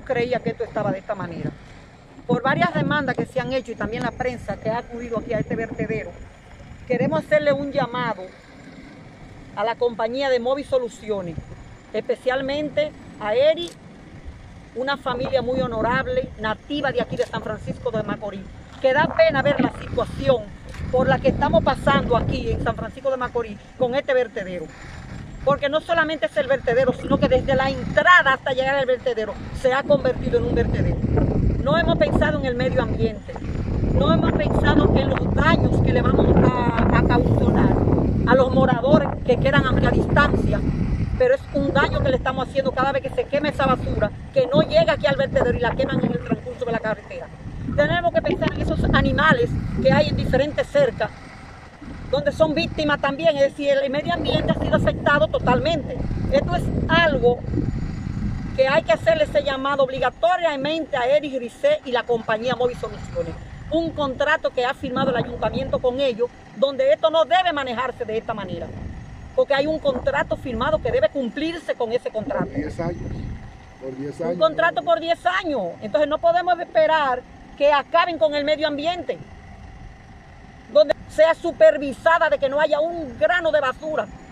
creía que esto estaba de esta manera. Por varias demandas que se han hecho y también la prensa que ha acudido aquí a este vertedero, queremos hacerle un llamado a la compañía de Movi Soluciones, especialmente a Eri, una familia muy honorable, nativa de aquí de San Francisco de Macorís, que da pena ver la situación por la que estamos pasando aquí en San Francisco de Macorís con este vertedero. Porque no solamente es el vertedero, sino que desde la entrada hasta llegar al vertedero se ha convertido en un vertedero. No hemos pensado en el medio ambiente, no hemos pensado en los daños que le vamos a causar a los moradores que quedan a distancia, pero es un daño que le estamos haciendo cada vez que se quema esa basura, que no llega aquí al vertedero y la queman en el transcurso de la carretera. Tenemos que pensar en esos animales que hay en diferentes cercas, donde son víctimas también, es decir, el medio ambiente ha sido afectado totalmente. Esto es algo que hay que hacerle ese llamado obligatoriamente a Eri Grisé y la compañía Movi Soluciones. Un contrato que ha firmado el ayuntamiento con ellos, donde esto no debe manejarse de esta manera, porque hay un contrato firmado que debe cumplirse con ese contrato. Por 10 años. Por 10 años. Un contrato por 10 años. Entonces no podemos esperar que acaben con el medio ambiente, donde sea supervisada de que no haya un grano de basura